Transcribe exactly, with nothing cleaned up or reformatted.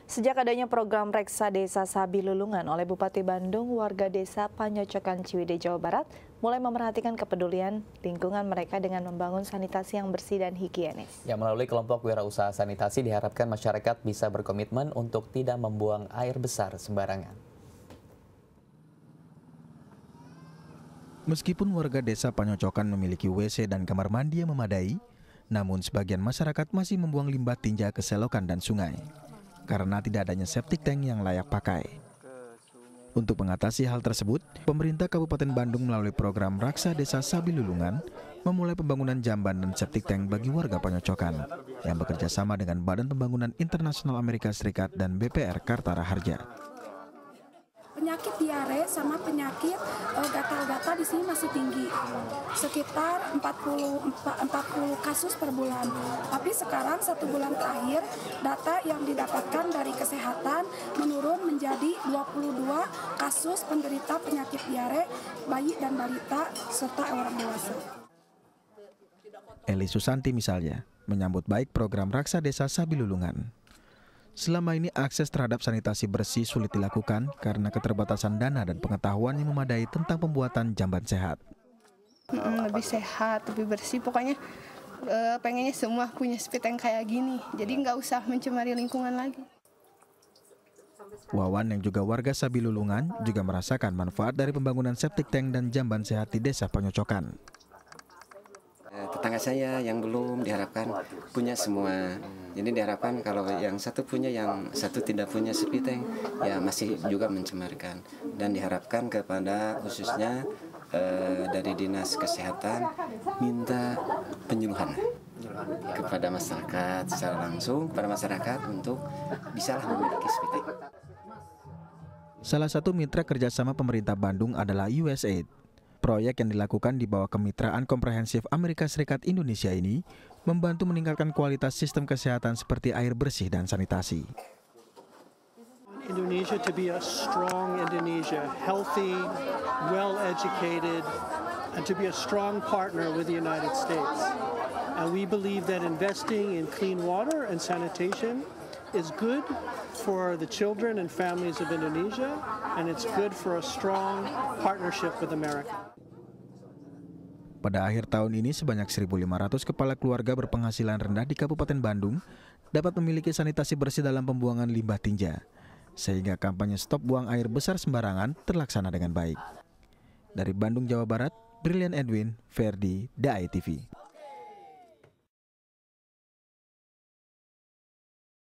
Sejak adanya program Reksa Desa Sabi Lulungan oleh Bupati Bandung, warga desa Panyocokan Ciwidey, Jawa Barat mulai memperhatikan kepedulian lingkungan mereka dengan membangun sanitasi yang bersih dan higienis. Ya, melalui kelompok wirausaha sanitasi diharapkan masyarakat bisa berkomitmen untuk tidak membuang air besar sembarangan. Meskipun warga desa Panyocokan memiliki W C dan kamar mandi yang memadai, namun sebagian masyarakat masih membuang limbah tinja ke selokan dan sungai karena tidak adanya septic tank yang layak pakai. Untuk mengatasi hal tersebut, pemerintah Kabupaten Bandung melalui program Reksa Desa Sabi Lulungan memulai pembangunan jamban dan septic tank bagi warga Panyocokan yang bekerja sama dengan Badan Pembangunan Internasional Amerika Serikat dan B P R Kartara Harja. Penyakit diare sama penyakit uh, gatal-gatal di sini masih tinggi, sekitar empat puluh kasus per bulan. Tapi sekarang satu bulan terakhir data yang didapatkan dari kesehatan menurun menjadi dua puluh dua kasus penderita penyakit diare bayi dan balita serta orang dewasa. Eli Susanti misalnya menyambut baik program Reksa Desa Sabi Lulungan. Selama ini akses terhadap sanitasi bersih sulit dilakukan karena keterbatasan dana dan pengetahuan yang memadai tentang pembuatan jamban sehat. Hmm, lebih sehat, lebih bersih, pokoknya e, pengennya semua punya septic tank kayak gini, jadi nggak usah mencemari lingkungan lagi. Wawan yang juga warga Sabi Lulungan juga merasakan manfaat dari pembangunan septic tank dan jamban sehat di desa Panyocokan. Tetangga saya yang belum diharapkan punya semua. Jadi diharapkan kalau yang satu punya, yang satu tidak punya septic tank, ya masih juga mencemarkan. Dan diharapkan kepada khususnya eh, dari Dinas Kesehatan minta penyuluhan kepada masyarakat secara langsung, kepada masyarakat untuk bisalah memiliki septic tank. Salah satu mitra kerjasama pemerintah Bandung adalah U S A I D. Proyek yang dilakukan di bawah Kemitraan Komprehensif Amerika Serikat Indonesia ini membantu meningkatkan kualitas sistem kesehatan seperti air bersih dan sanitasi. Indonesia to be a strong Indonesia, healthy, well-educated, and to be a strong partner with the United States. And we believe that investing in clean water and sanitation is good for the children and families of Indonesia, and it's good for a strong partnership with America. Pada akhir tahun ini, sebanyak seribu lima ratus kepala keluarga berpenghasilan rendah di Kabupaten Bandung dapat memiliki sanitasi bersih dalam pembuangan limbah tinja, sehingga kampanye stop buang air besar sembarangan terlaksana dengan baik. Dari Bandung, Jawa Barat, Brilian Edwin, Ferdi, D A I T V.